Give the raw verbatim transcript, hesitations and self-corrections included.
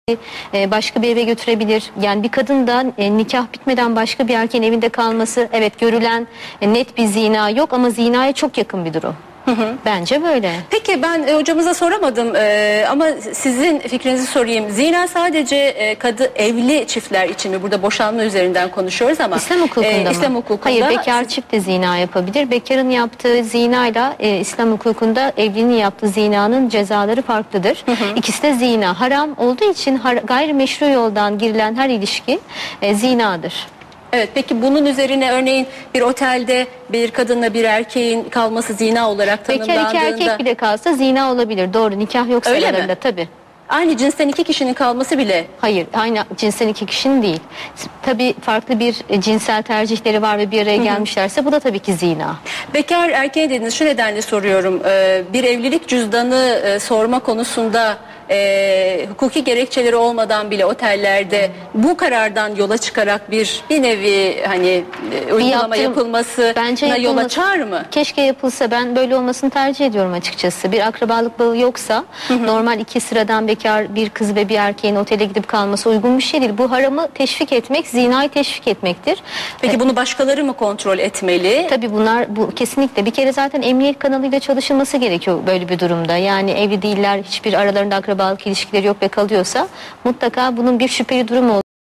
e, başka bir eve götürebilir. Yani bir kadın da e, nikah bitmeden başka bir erkeğin evinde kalması, evet görülen e, net bir zina yok ama zinaya çok yakın bir durum. Hı hı. Bence böyle. Peki ben e, hocamıza soramadım e, ama sizin fikrinizi sorayım. Zina sadece e, kadı evli çiftler için mi? Burada boşanma üzerinden konuşuyoruz ama. İslam hukukunda e, mı? İslam hukukunda. Hayır, bekar çift de zina yapabilir. Bekarın yaptığı zinayla e, İslam hukukunda evlinin yaptığı zinanın cezaları farklıdır. Hı hı. İkisi de zina. Haram olduğu için har gayrimeşru yoldan girilen her ilişki e, zinadır. Evet, peki bunun üzerine örneğin bir otelde bir kadınla bir erkeğin kalması zina olarak tanımlandığında... Bekar iki erkek bile kalsa zina olabilir. Doğru, nikah yoksa aralarında tabii. Aynı cinsten iki kişinin kalması bile... Hayır, aynı cinsten iki kişinin değil. Tabii farklı bir e, cinsel tercihleri var ve bir araya Hı -hı. gelmişlerse bu da tabii ki zina. Bekar erkeğe dediniz, şu nedenle soruyorum. Ee, bir evlilik cüzdanı e, sorma konusunda... E, hukuki gerekçeleri olmadan bile otellerde bu karardan yola çıkarak bir bir nevi hani e, uygulama yapılması bence yol açar mı? Keşke yapılsa. Ben böyle olmasını tercih ediyorum açıkçası. Bir akrabalık bağı yoksa hı hı. normal iki sıradan bekar bir kız ve bir erkeğin otele gidip kalması uygun bir şey değil. Bu haramı teşvik etmek, zinayı teşvik etmektir. Peki ee, bunu başkaları mı kontrol etmeli? Tabii bunlar bu kesinlikle. Bir kere zaten emniyet kanalıyla çalışılması gerekiyor böyle bir durumda. Yani evli değiller, hiçbir aralarında akraba bağlılık ilişkileri yok ve kalıyorsa mutlaka bunun bir şüpheli durum olduğunu